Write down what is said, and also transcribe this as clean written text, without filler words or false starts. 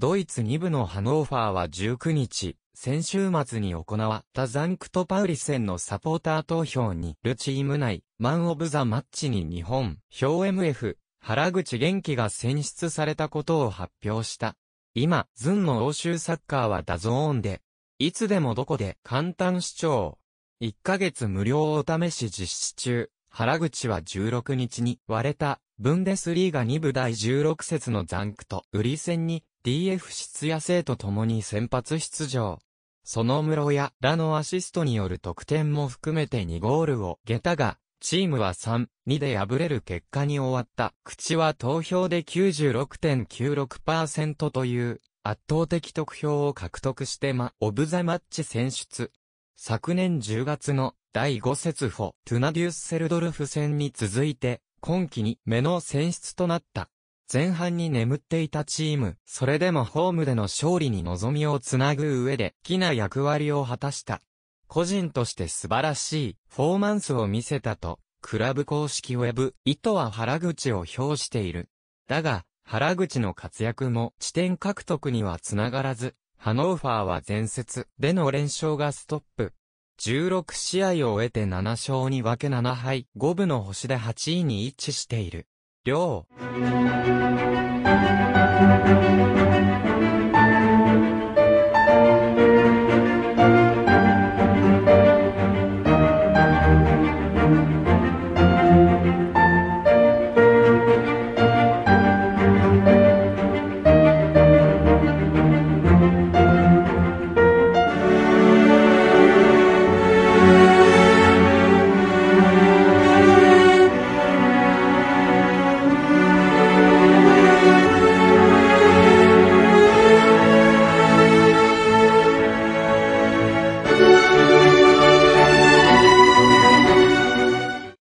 ドイツ2部のハノーファーは19日、先週末に行われたザンクトパウリ戦のサポーター投票にチーム内、マン・オブ・ザ・マッチに日本、表 MF、原口元気が選出されたことを発表した。今、ズンの欧州サッカーはダゾーンで、いつでもどこで簡単視聴。1ヶ月無料お試し実施中。原口は16日に割れたブンデスリーガ2部第16節のザンクトウリ戦に DF 出野生と共に先発出場。その室谷らのアシストによる得点も含めて2ゴールを挙げたが、チームは 3-2 で敗れる結果に終わった。口は投票で 96.96% という圧倒的得票を獲得してオブザマッチ選出。昨年10月の第5節フォ・トゥナデュッセルドルフ戦に続いて、今季2目の選出となった。前半に眠っていたチーム、それでもホームでの勝利に望みをつなぐ上で、大きな役割を果たした。個人として素晴らしいフォーマンスを見せたと、クラブ公式ウェブ、意図は原口を評している。だが、原口の活躍も地点獲得にはつながらず、ハノーファーは前節での連勝がストップ。16試合を終えて7勝2分け7敗5分の星で8位に位置している。両